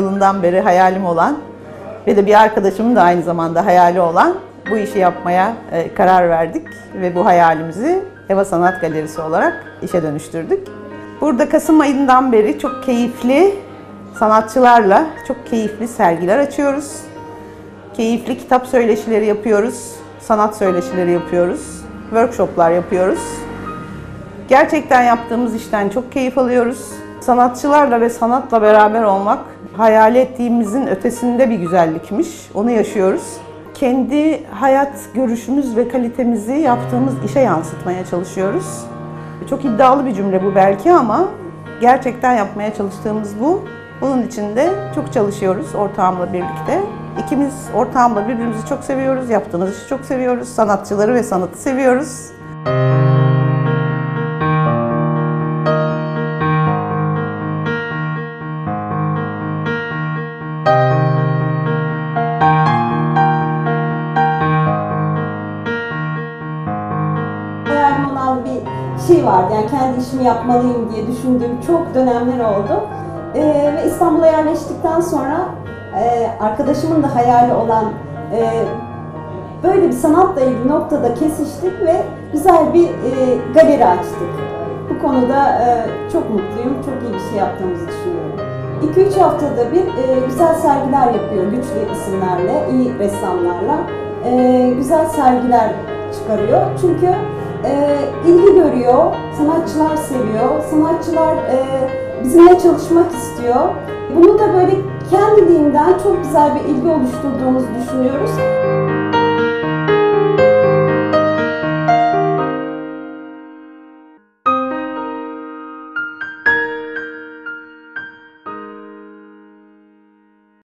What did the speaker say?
yılından beri hayalim olan ve de bir arkadaşımın da aynı zamanda hayali olan bu işi yapmaya karar verdik ve bu hayalimizi Eva Sanat Galerisi olarak işe dönüştürdük. Burada Kasım ayından beri çok keyifli sanatçılarla çok keyifli sergiler açıyoruz. Keyifli kitap söyleşileri yapıyoruz, sanat söyleşileri yapıyoruz, workshoplar yapıyoruz. Gerçekten yaptığımız işten çok keyif alıyoruz. Sanatçılarla ve sanatla beraber olmak hayal ettiğimizin ötesinde bir güzellikmiş. Onu yaşıyoruz. Kendi hayat görüşümüz ve kalitemizi yaptığımız işe yansıtmaya çalışıyoruz. Çok iddialı bir cümle bu belki ama gerçekten yapmaya çalıştığımız bu. Bunun için de çok çalışıyoruz ortağımla birlikte. İkimiz ortağımla birbirimizi çok seviyoruz, yaptığımız işi çok seviyoruz, sanatçıları ve sanatı seviyoruz. Hayalim olan bir şey vardı, yani kendi işimi yapmalıyım diye düşündüğüm çok dönemler oldu. Ve İstanbul'a yerleştikten sonra arkadaşımın da hayali olan böyle bir sanatla ilgili noktada kesiştik ve güzel bir galeri açtık. Bu konuda çok mutluyum, çok iyi bir şey yaptığımızı düşünüyorum. 2-3 haftada bir güzel sergiler yapıyor, güçlü isimlerle, iyi ressamlarla güzel sergiler çıkarıyor. Çünkü ilgi görüyor, sanatçılar seviyor, sanatçılar bizimle çalışmak istiyor. Bunu da böyle kendiliğinden çok güzel bir ilgi oluşturduğumuzu düşünüyoruz.